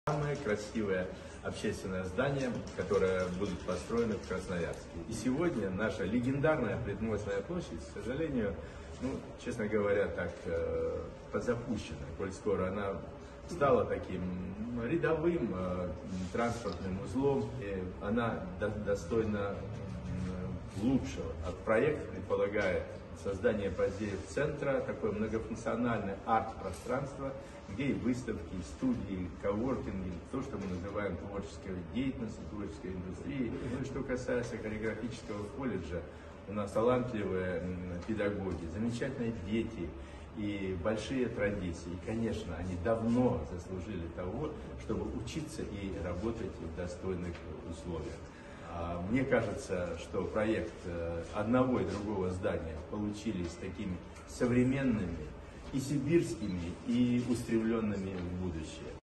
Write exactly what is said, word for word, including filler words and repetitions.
Самое красивое общественное здание, которое будет построено в Красноярске. И сегодня наша легендарная Предмостная площадь, к сожалению, ну, честно говоря, так э, позапущена, коль скоро она стала таким рядовым э, транспортным узлом, и она до, достойна э, лучшего. А проект предполагает создание позднее центра, такое многофункциональное арт-пространство, где и выставки, и студии, и коворкинги, то, что мы называем творческой деятельностью, творческой индустрией. Ну и что касается хореографического колледжа, у нас талантливые педагоги, замечательные дети и большие традиции. И, конечно, они давно заслужили того, чтобы учиться и работать в достойных условиях. Мне кажется, что проект одного и другого здания получились такими современными и сибирскими, и устремленными в будущее.